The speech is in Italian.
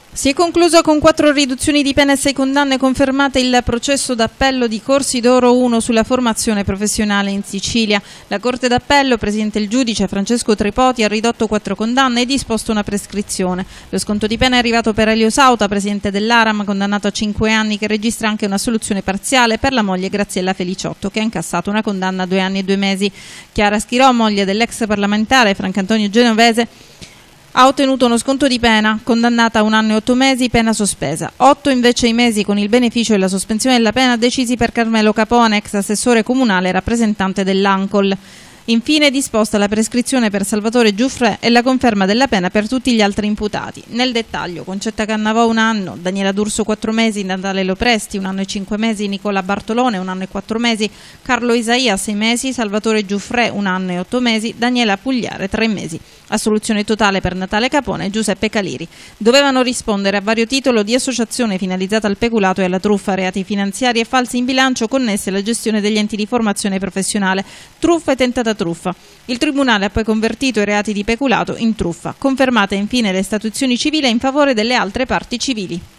Si è concluso con 4 riduzioni di pena e 6 condanne confermate il processo d'appello di Corsi d'Oro 1 sulla formazione professionale in Sicilia. La Corte d'Appello, presidente il giudice Francesco Tripoti, ha ridotto 4 condanne e disposto una prescrizione. Lo sconto di pena è arrivato per Elio Sauta, presidente dell'Aram, condannato a 5 anni, che registra anche una soluzione parziale per la moglie Graziella Feliciotto, che ha incassato una condanna a 2 anni e 2 mesi. Chiara Schirò, moglie dell'ex parlamentare Francantonio Genovese, ha ottenuto uno sconto di pena, condannata a 1 anno e 8 mesi, pena sospesa. 8 invece i mesi con il beneficio della sospensione della pena decisi per Carmelo Capone, ex assessore comunale e rappresentante dell'Ancol. Infine è disposta la prescrizione per Salvatore Giuffre e la conferma della pena per tutti gli altri imputati. Nel dettaglio: Concetta Cannavò 1 anno, Daniela D'Urso 4 mesi, Natale Lopresti 1 anno e 5 mesi, Nicola Bartolone 1 anno e 4 mesi, Carlo Isaia 6 mesi, Salvatore Giuffre 1 anno e 8 mesi, Daniela Pugliare 3 mesi. Assoluzione totale per Natale Capone e Giuseppe Caliri. Dovevano rispondere a vario titolo di associazione finalizzata al peculato e alla truffa, reati finanziari e falsi in bilancio connessi alla gestione degli enti di formazione professionale, truffa e tentata truffa. Il Tribunale ha poi convertito i reati di peculato in truffa, confermate infine le statuizioni civili in favore delle altre parti civili.